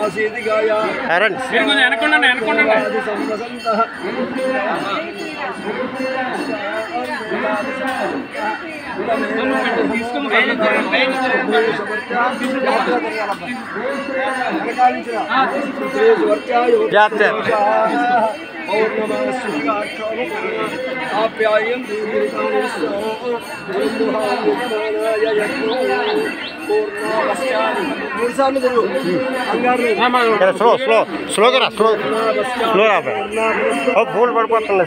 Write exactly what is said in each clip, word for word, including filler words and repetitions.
Slow slow స్లోగా రా slow slow రా ఫోన్ పడిపోతుంది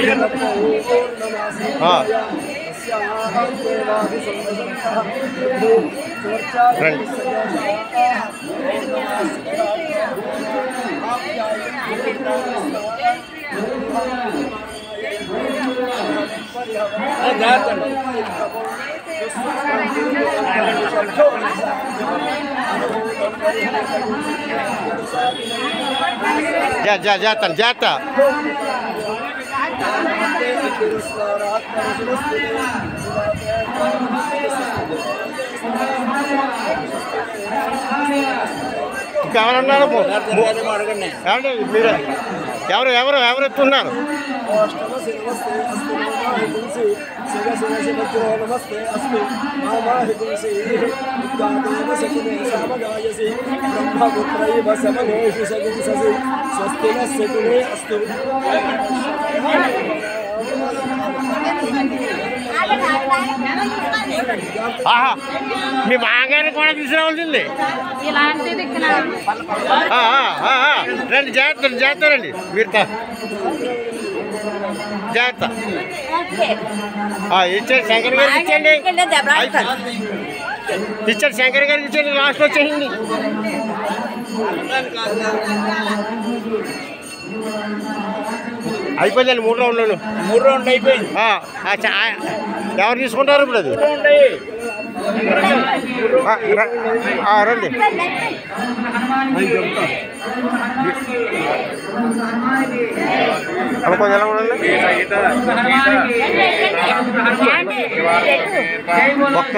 రండి जा जा जाता जाता ఎవరన్నారు మీరు ఎవరు ఎవరు ఎవరు ఎత్తున్నారు ఆహా మీ మాగారిని కూడా తీసుకురావాల్సింది రండి జాగ్రత్త జాగ్రత్త మీరు జాగ్రత్త ఇచ్చాడు శంకర్ గారికి ఇచ్చండి ఇచ్చాడు శంకర్ గారికి ఇచ్చండి లాస్ట్ వచ్చేసింది అయిపోయిందండి మూడు రౌండ్లు మూడు రౌండ్లు అయిపోయింది ఎవరు తీసుకుంటారు ఇప్పుడు అది రండి అలా కొంచెం ఎలా ఉండండి ఒక్క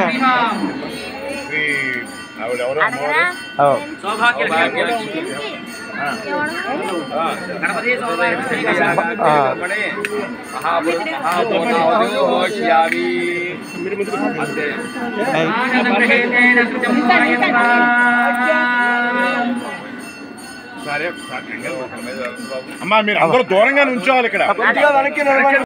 అమ్మా మీరు అందరూ దూరంగా నుంచోవాలి ఇక్కడ.